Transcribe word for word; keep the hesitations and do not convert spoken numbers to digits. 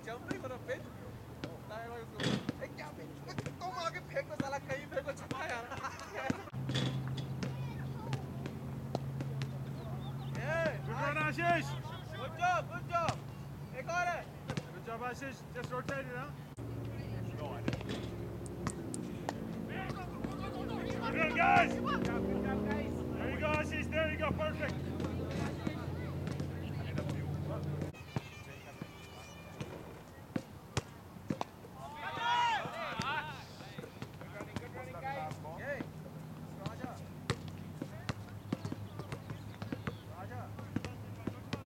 jumping on a pitch. ए क्या तुम आगे फेंको साला कहीं फेंको छपा यार. Good run, Ashish. Good job, good job. एक और है. Good job, Ashish. Just rotate it, huh? Good run, guys. Good job, good job, guys. There you go, Ashish. There you go. Perfect.